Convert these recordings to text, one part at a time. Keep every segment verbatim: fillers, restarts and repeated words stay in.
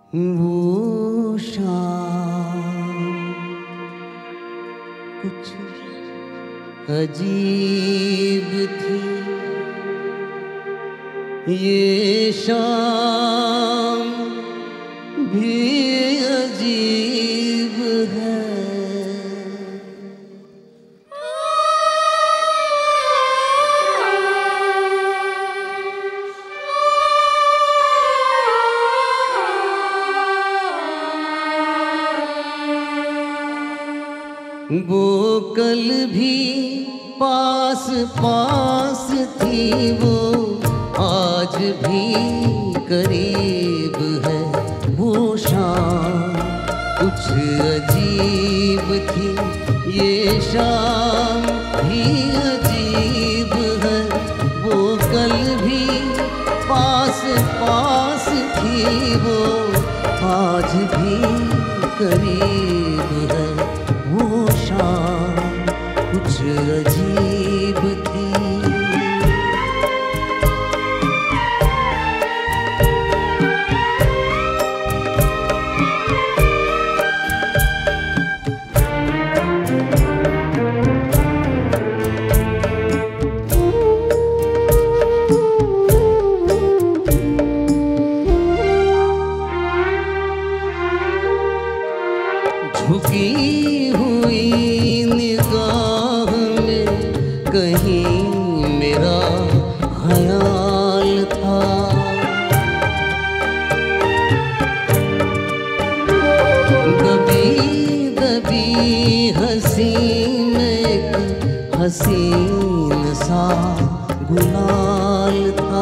वो शाम कुछ अजीब थी, ये शाम भी अजीब है। वो कल भी पास पास थी, वो आज भी करीब है। वो शाम कुछ अजीब थी, ये शाम भी अजीब है। वो कल भी पास पास थी, वो आज भी करीब है। वो शाम कुछ अजीब थी। झुकी हुई निगाह में कहीं मेरा ख्याल था। दबी दबी हंसी में एक हसीन सा गुलाल था।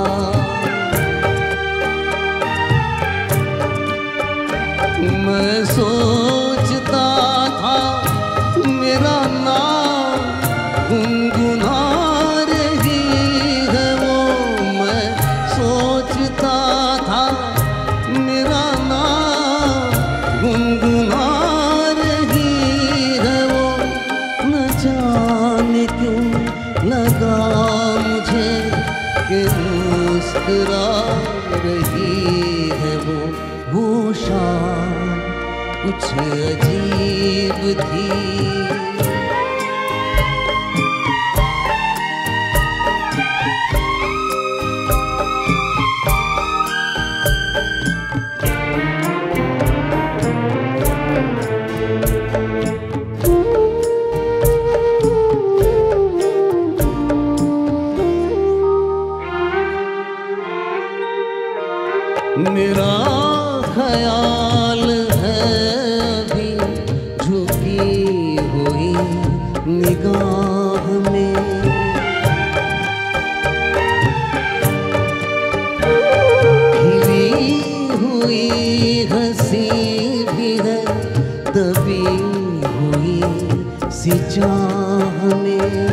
मैं सोचता था मेरा नाम गुनगुना रही है वो। मैं सोचता था मेरा नाम गुनगुना रही है वो। न जाने क्यों लगा मुझे कि मुस्कुरा रही है वो। वो शाम कुछ अजीब थी। मेरा ख्याल है अभी झुकी हुई निगाह में। खिली हुई हंसी भी है, दबी हुई सी चाह में।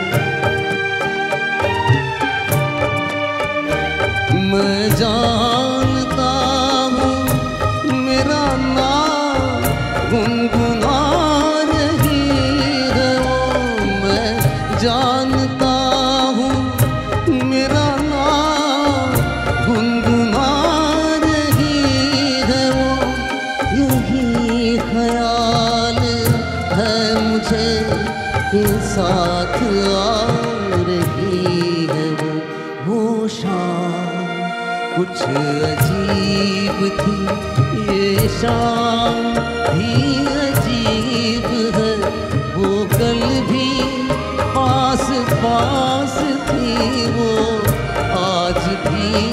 मैं जानता हूँ मेरा नाम गुनगुना रही है वो। मैं जानता हूँ मेरा नाम गुनगुना रही है वो। यही ख्याल है मुझे के साथ आ रही है वो। वो शाम कुछ अजीब थी, ये शाम भी अजीब है। वो कल भी पास पास थी, वो आज भी